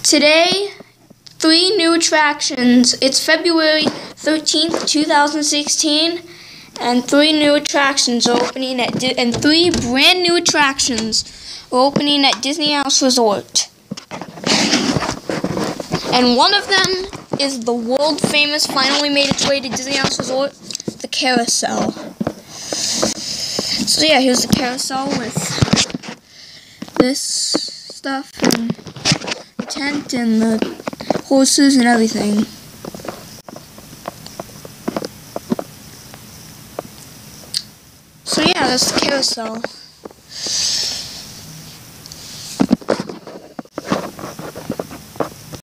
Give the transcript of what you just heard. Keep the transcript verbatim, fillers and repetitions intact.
Today, three new attractions. It's February thirteenth, two thousand sixteen, and three new attractions are opening at Di and three brand new attractions are opening at Disney House Resort. And one of them is the world famous, finally made its way to Disney House Resort, the Carrousel. So yeah, here's the Carrousel with this stuff and the tent and the horses and everything. So yeah, that's the Carrousel.